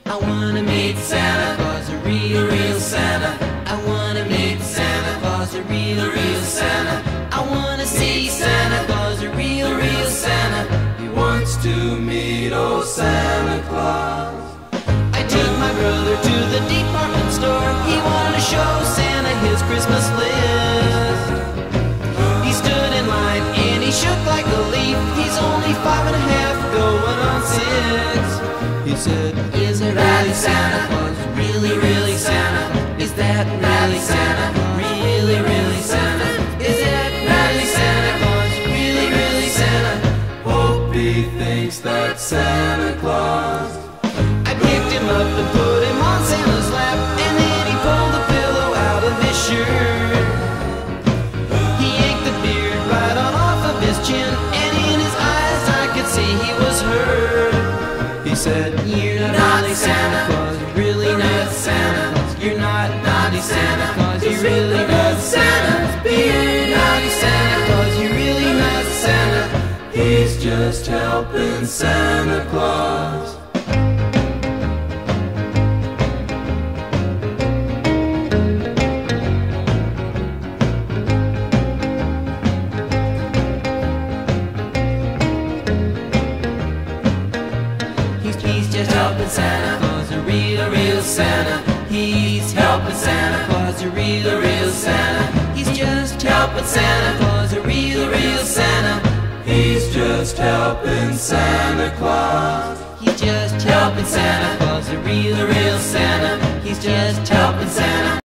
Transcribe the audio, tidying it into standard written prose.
I wanna meet Santa Claus, a real, real Santa. I wanna meet Santa Claus, a real, real Santa. I wanna see Santa Claus, a real, real Santa. He wants to meet old Santa Claus. I took my brother to the department store. He wanted to show Santa his Christmas list. He stood in line and he shook like a leaf. He's only 5.5, going on 6. He said, is it really Santa Claus? Really, really Santa? Is that really Santa? Really, really Santa? Is that really Santa Claus? Really, really Santa? Hope he thinks that's Santa Claus. I picked him up and put him on Santa's lap, and then he pulled the pillow out of his shirt. He yanked the beard right on off of his chin, and in his eyes I could see he was hurt. He said, you're naughty Santa Claus, you're really not Santa Claus. You're not naughty Santa Claus, you're really not Santa. You're naughty Santa Claus, you're really not Santa. He's just helping Santa Claus. He's just helping Santa Claus, a real, real Santa. He's helping Santa Claus, a real, real Santa. He's just helping Santa Claus, a real, real Santa. He's just helping Santa Claus. He's just helping Santa Claus, a real, real Santa. He's just helping Santa.